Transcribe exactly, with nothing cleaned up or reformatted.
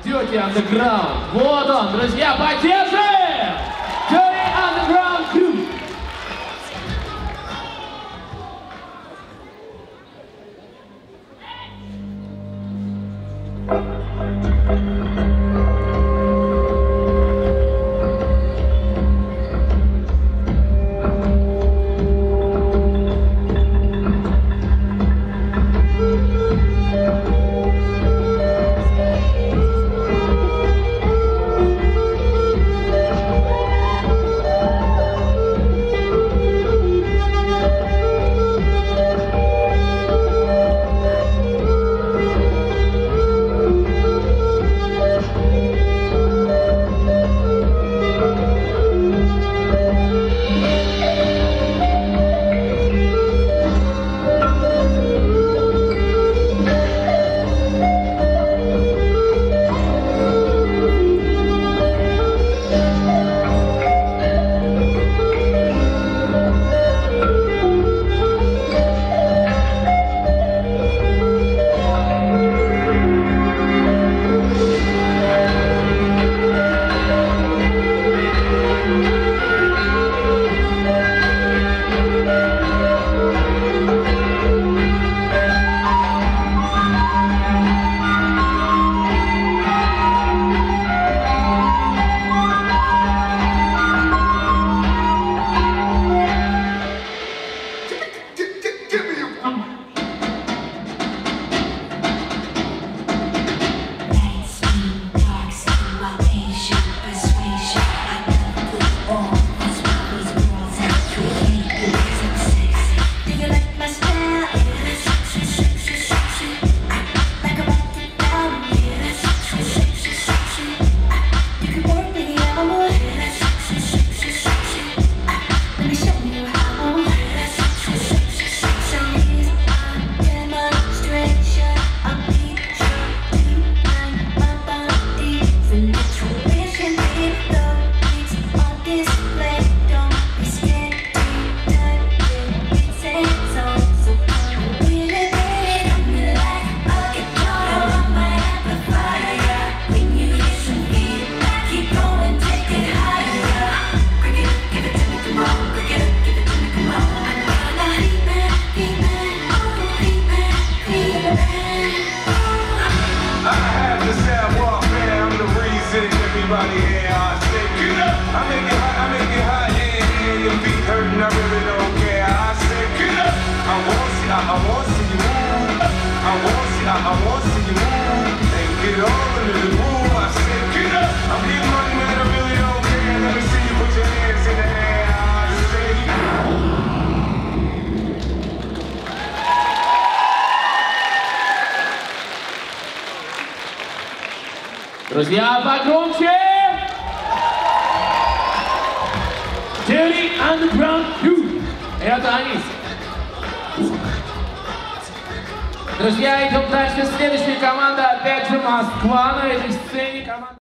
Dirty Underground. Вот он, друзья, поддержим! Dirty Underground Crew. Everybody here, I say, get up. I make it hot, I make it hot, yeah, yeah. Your feet hurting, I really don't care. I say, get up. I want to see, I, I want to see you move. I want to see, I, I want to see you move. And get all into the groove. I say, get up. I'm getting money, man, I really don't care. Let me see you put your hands in the air. I say, Друзья, погромче! Dirty Underground Crew. Это они. Друзья, идем дальше. Следующая команда, опять же, Москва на этой сцене. Команда...